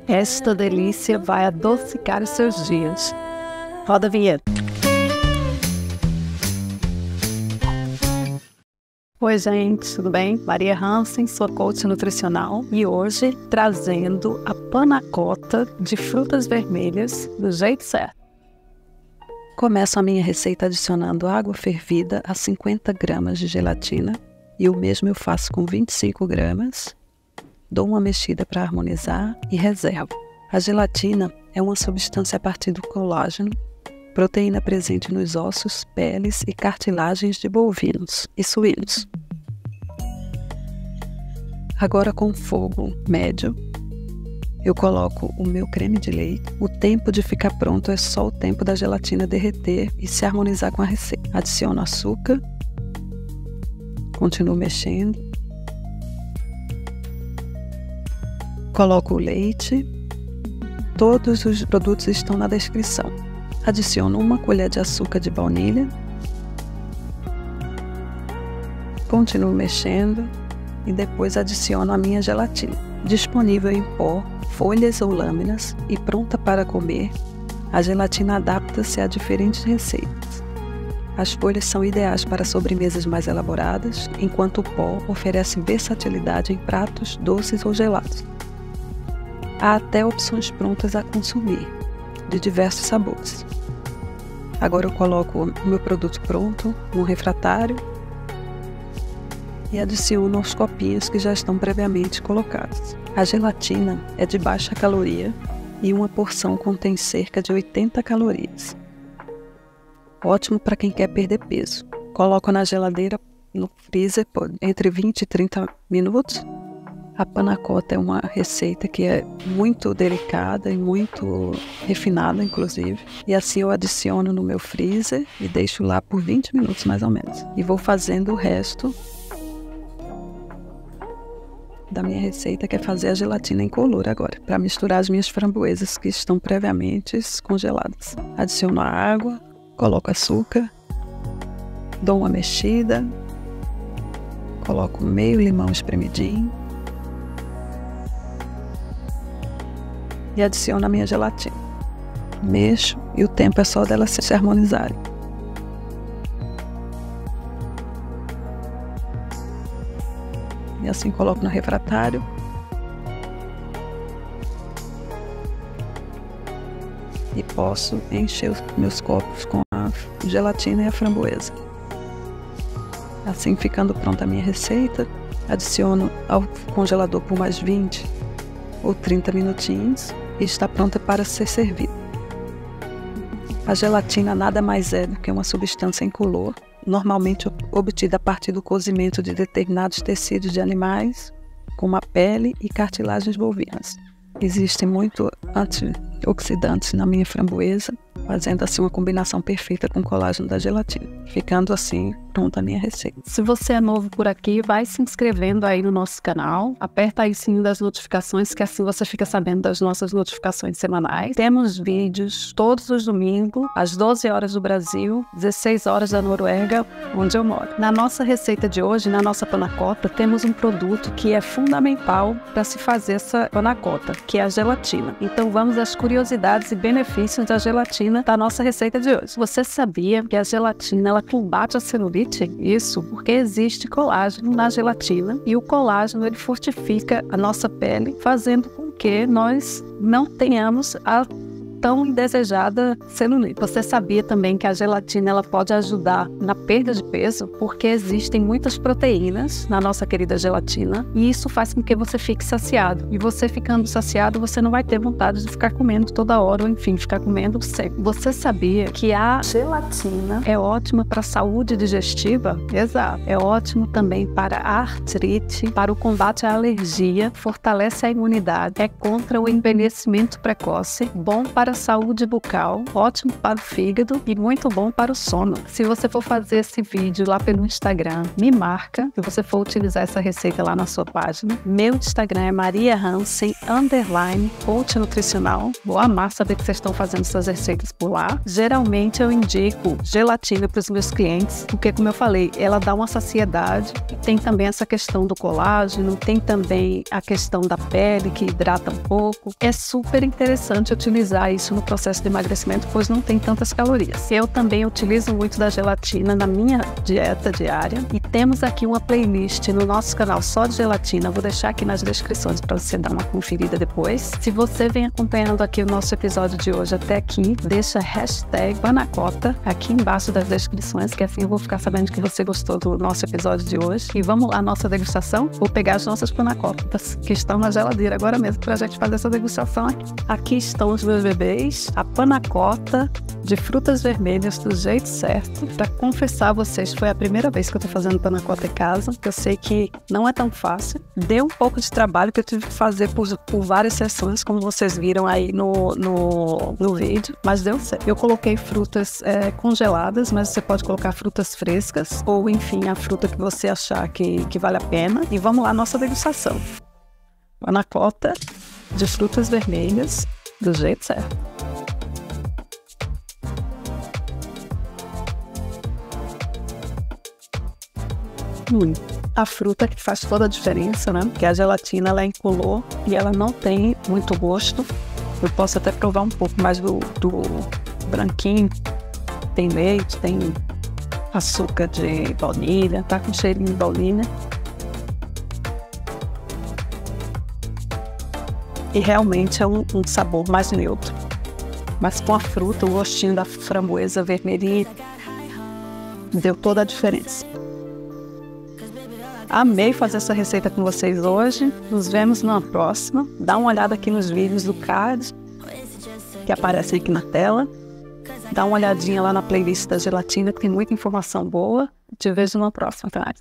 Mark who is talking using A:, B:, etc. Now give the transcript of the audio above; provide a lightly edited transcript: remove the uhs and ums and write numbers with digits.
A: Esta delícia vai adocicar os seus dias. Roda a vinheta. Oi gente, tudo bem? Maria Hansen, sua coach nutricional, e hoje trazendo a panacota de frutas vermelhas do jeito certo. Começo a minha receita adicionando água fervida a 50 gramas de gelatina, e o mesmo eu faço com 25 gramas. Dou uma mexida para harmonizar e reservo. A gelatina é uma substância a partir do colágeno, proteína presente nos ossos, peles e cartilagens de bovinos e suínos. Agora, com fogo médio, eu coloco o meu creme de leite. O tempo de ficar pronto é só o tempo da gelatina derreter e se harmonizar com a receita. Adiciono açúcar, continuo mexendo, coloco o leite. Todos os produtos estão na descrição. Adiciono uma colher de açúcar de baunilha. Continuo mexendo e depois adiciono a minha gelatina. Disponível em pó, folhas ou lâminas e pronta para comer, a gelatina adapta-se a diferentes receitas. As folhas são ideais para sobremesas mais elaboradas, enquanto o pó oferece versatilidade em pratos doces ou gelados. Há até opções prontas a consumir, de diversos sabores. Agora eu coloco o meu produto pronto no refratário e adiciono aos copinhos que já estão previamente colocados. A gelatina é de baixa caloria e uma porção contém cerca de 80 calorias. Ótimo para quem quer perder peso. Coloco na geladeira, no freezer, por entre 20 e 30 minutos. A panacota é uma receita que é muito delicada e muito refinada, inclusive. E assim eu adiciono no meu freezer e deixo lá por 20 minutos mais ou menos. E vou fazendo o resto da minha receita, que é fazer a gelatina incolor agora, para misturar as minhas framboesas que estão previamente congeladas. Adiciono a água, coloco açúcar, dou uma mexida, coloco meio limão espremidinho e adiciono a minha gelatina. Mexo e o tempo é só delas se harmonizarem. E assim coloco no refratário. E posso encher os meus copos com a gelatina e a framboesa. Assim, ficando pronta a minha receita, adiciono ao congelador por mais 20 ou 30 minutinhos e está pronta para ser servida. A gelatina nada mais é do que uma substância incolor, normalmente obtida a partir do cozimento de determinados tecidos de animais, como a pele e cartilagens bovinas. Existem muito antioxidantes na minha framboesa, fazendo assim uma combinação perfeita com o colágeno da gelatina. Ficando assim pronta a minha receita. Se você é novo por aqui, vai se inscrevendo aí no nosso canal. Aperta aí o sininho das notificações, que assim você fica sabendo das nossas notificações semanais. Temos vídeos todos os domingos, às 12 horas do Brasil, 16 horas da Noruega, onde eu moro. Na nossa receita de hoje, na nossa panacota, temos um produto que é fundamental para se fazer essa panacota, que é a gelatina. Então vamos às curiosidades e benefícios da gelatina da nossa receita de hoje. Você sabia que a gelatina ela combate a celulite? Isso porque existe colágeno na gelatina e o colágeno ele fortifica a nossa pele, fazendo com que nós não tenhamos a tão indesejada celulite. Você sabia também que a gelatina ela pode ajudar na perda de peso, porque existem muitas proteínas na nossa querida gelatina e isso faz com que você fique saciado. E você ficando saciado, você não vai ter vontade de ficar comendo toda hora ou enfim, ficar comendo sempre. Você sabia que a gelatina é ótima para a saúde digestiva? Exato. É ótimo também para a artrite, para o combate à alergia, fortalece a imunidade, é contra o envelhecimento precoce, bom para saúde bucal, ótimo para o fígado e muito bom para o sono. Se você for fazer esse vídeo lá pelo Instagram, me marca. Se você for utilizar essa receita lá na sua página, meu Instagram é mariahansen_coach nutricional. Vou amar saber que vocês estão fazendo essas receitas por lá. Geralmente eu indico gelatina para os meus clientes, porque, como eu falei, ela dá uma saciedade. Tem também essa questão do colágeno, tem também a questão da pele, que hidrata um pouco. É super interessante utilizar isso no processo de emagrecimento, pois não tem tantas calorias. Eu também utilizo muito da gelatina na minha dieta diária e temos aqui uma playlist no nosso canal só de gelatina. Vou deixar aqui nas descrições para você dar uma conferida depois. Se você vem acompanhando aqui o nosso episódio de hoje até aqui, deixa #panacota aqui embaixo das descrições, que assim eu vou ficar sabendo que você gostou do nosso episódio de hoje. E vamos lá, nossa degustação. Vou pegar as nossas panacotas que estão na geladeira agora mesmo para a gente fazer essa degustação aqui. Aqui estão os meus bebês, a panacota de frutas vermelhas do jeito certo. Para confessar a vocês, foi a primeira vez que eu tô fazendo panacota em casa. Eu sei que não é tão fácil. Deu um pouco de trabalho que eu tive que fazer por várias sessões, como vocês viram aí no vídeo, mas deu certo. Eu coloquei frutas congeladas, mas você pode colocar frutas frescas ou, enfim, a fruta que você achar que vale a pena. E vamos lá, nossa degustação. Panacota de frutas vermelhas do jeito certo. A fruta que faz toda a diferença, né? Porque a gelatina ela é incolor e ela não tem muito gosto. Eu posso até provar um pouco mais do branquinho. Tem leite, tem açúcar de baunilha, tá com cheirinho de baunilha. E realmente é um sabor mais neutro. Mas com a fruta, o gostinho da framboesa vermelhinha deu toda a diferença. Amei fazer essa receita com vocês hoje. Nos vemos numa próxima. Dá uma olhada aqui nos vídeos do card que aparecem aqui na tela. Dá uma olhadinha lá na playlist da gelatina, que tem muita informação boa. Te vejo numa próxima, tá?